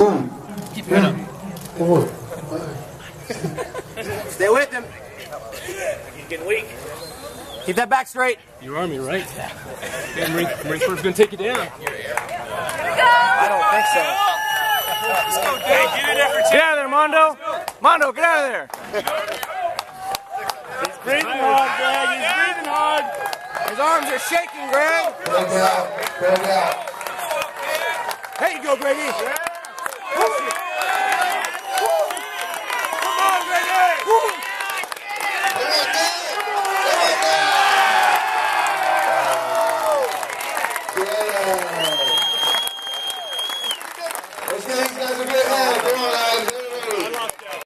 Keep your head up. Stay with him. He's getting weak. Keep that back straight. You're Army, right? Yeah, Marine Corps is going to take you down. I don't think so. Let's go, Dave. Get in there for Get out of there, Mondo. Mondo, get out of there. He's breathing hard, Greg. He's breathing hard. His arms are shaking, Greg. Greg out. Greg out. There you go, Greggy. Come on, Greg. Come on,